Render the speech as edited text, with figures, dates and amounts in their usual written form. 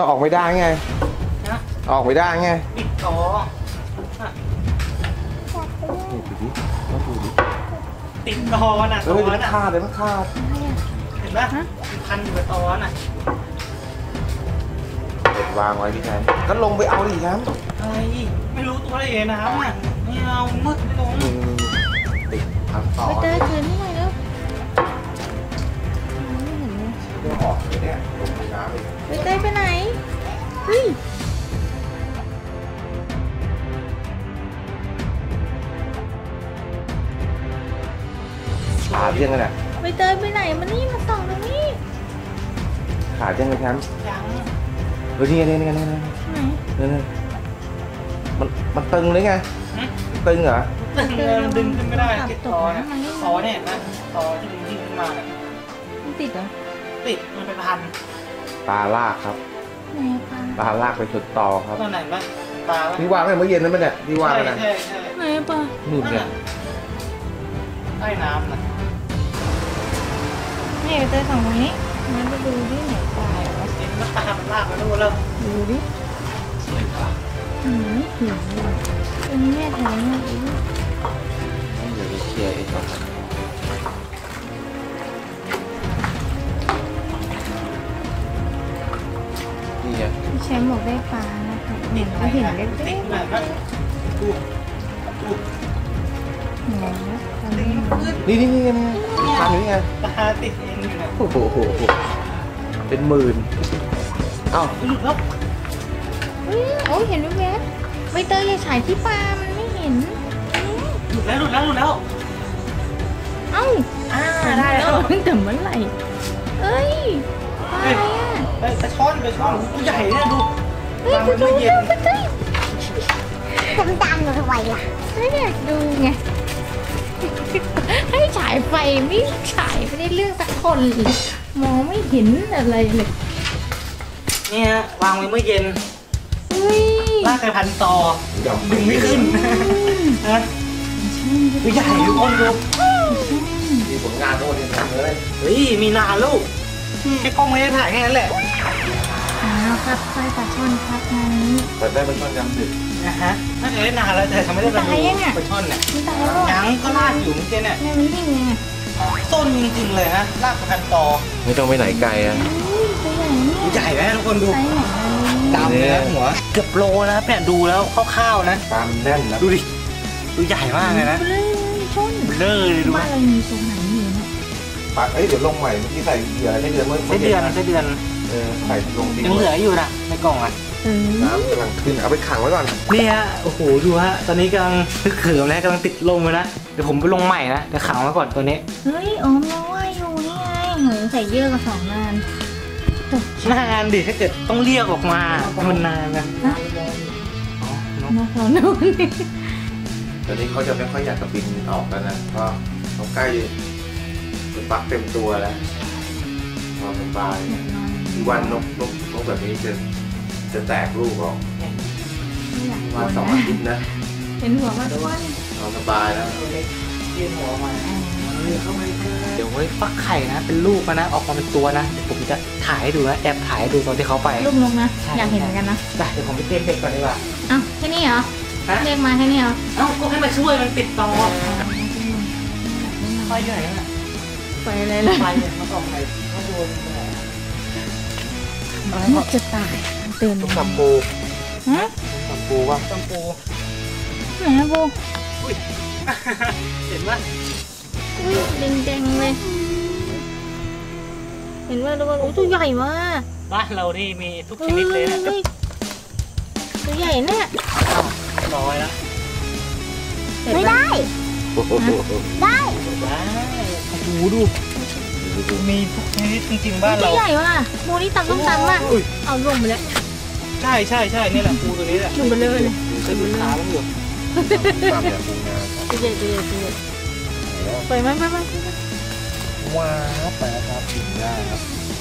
ออกไม่ได้ไงออกไม่ได้ไงปิดคอนี่ดูดิมาดูดิติดคอน่ะตอนน่ะขาดเลยมันขาดเห็นไหมพันอยู่กับตอนน่ะวางไว้พี่แทนก็ลงไปเอาดิครับอะไรไม่รู้ตัวเลยน้ำอ่ะไม่เอามืดไม่ลงติดพันต่อไปเตยคืนให้หน่อยแล้วไม่เห็นเลยเดี๋ยวออกเลยเนี่ยลงไปน้ำเลยไปเตยไปไหนเฮ้ยขาดยังไงเนี่ยไปเตยไปไหนมานี่มาส่องตรงนี้ขาดยังไงครับยังนี่ไงไหนมันตึงเลยไงตึงเหรอตึงดึงขึ้นไม่ได้ติดคอเนี่ยคอเนี่ยนะคอที่ดึงขึ้นมาเนี่ยมันติดเหรอติดมันเป็นพันปลาลากครับปลาลากไปจุดต่อครับตอนไหนบ้างปลาที่วางไว้เมื่อเย็นนั่นมั้ยเนี่ยที่วางกันนะไหนปลานู่นเนี่ยใต้น้ำน่ะนี่ไปเตยส่องตรงนี้งั้นไปดูที่ไหนปลาเห็นว่าปลามันลากมาดูแล้วดูดิไม่ปลาไม่เห็นเลยอันนี้แม่ถ่ายมาอีกเดี๋ยวไปเคลียร์ไอ้ตัวนั้นนี่ไงพี่แชมป์บอกได้ปลานะคะเห็นก็เห็นเล็กๆนี่ไงปลาอยู่นี่ไงปลาติดเองอยู่นะโอ้โหเป็นหมื่นเอ้าหลุดแล้วโอ้ยเห็นแว๊บๆใบเตยอย่าฉายที่ปลามันไม่เห็นหลุดแล้วเอ้าได้แล้วแต่เมื่อไหร่เอ้ยปลาอะไรอ่ะไปช่อนตัวใหญ่เนี่ยดูปลามันไม่เย็นดำๆเลยทำไมล่ะไม่อยากดูไงให้ฉายไฟไม่ฉายไม่ได้เรื่องสักคนมองไม่เห็นอะไรเลยเนี่ยวางไว้เมื่อเย็นลากไปพันต่อดึงไม่ขึ้นนะตัวใหญ่ทุกคนดูมีผลงานโน่นนี่ทำเลยเฮ้ยมีนานลูกแค่กล้องไม่ได้ถ่ายแค่นั้นแหละครับไฟปลาช่อนครับงานนี้แต่ได้ปลาช่อนยำดึกนะฮะถ้าเกิดนานแล้วแต่ทำไม่ได้ปลาช่อนเนี่ยยังก็ลากอยู่เมื่อกี้เนี่ยมันนิ่งไงต้นจริงๆเลยฮะลากไปพันต่อไม่ต้องไปไหนไกลอ่ะตัวใหญ่ไหมทุกคนดูดำเลยนะหัวเกือบโลนะแปะดูแล้วคร่าวๆนะตามแน่นนะดูดิตัวใหญ่มากเลยนะเลยดูว่าอะไรมีตรงไหนอยู่เนี่ยปลาเดี๋ยวลงใหม่เมื่อกี้ใส่เหยื่อให้เดือนเมื่อใส่เดือนใส่ลงดิยังเหลืออยู่นะในกล่องอ่ะน้ำกำลังขึ้นเอาไปขังไว้ก่อนนี่ฮะโอ้โหดูฮะตอนนี้กำลังนึกเขิมแล้วกำลังติดลมเลยนะเดี๋ยวผมไปลงใหม่นะเดี๋ยวขังไว้ก่อนตัวนี้เฮ้ยอ๋อยังว่ายอยู่นี่ไงเหมือนใส่เยื่อกับ2 งานนานดิถ้าเกิดต้องเรียกออกมามันนานนะนกเราโน่นตอนนี้เขาจะไม่ค่อยอยากจะบินออกแล้วนะเพราะเขาใกล้จะฟักเต็มตัวแล้วพอสบายอีวันนกแบบนี้จะแตกลูกออกวัน2 อาทิตย์นะเห็นหัวมาด้วยเอาสบายแล้วเย็นหัวมาเดี๋ยวไว้ฟักไข่นะเป็นลูกนะออกมาเป็นตัวนะเดี๋ยวผมจะถ่ายให้ดูนะแอบถ่ายให้ดูตอนที่เขาไปลูกนกนะอยากเห็นเหมือนกันนะเดี๋ยวผมไปเตรียมเด็กก่อนดีกว่าอ้าวแค่นี้เหรอเรียกมาแค่นี้เหรอเอ้าก็ให้มาช่วยมันปิดตอไฟอยู่ไหนน่ะไฟอะไรล่ะไฟมาส่องไปเขาโดนนกจะตายเตือนสัมปูสัมปูวะสัมปูไหนนะปูเห็นไหมอุ้ยแดงๆเลยเห็นว่าทุกคนตัวใหญ่มากบ้านเรานี่มีทุกชนิดเลยนะตัวใหญ่เนี่ยร้อยแล้วไม่ได้ได้โอ้โหดูมีทุกชนิดจริงๆบ้านเราตัวใหญ่ว่ะปูนี่ตำต้องตำอ่ะเอาลงไปแล้วใช่นี่แหละปูตัวนี้แหละลงไปเลยจะดูขามันอยู่ตามแบบปูนาตัวใหญ่ไปไหมว้าไปแล้วครับถึงได้ครับ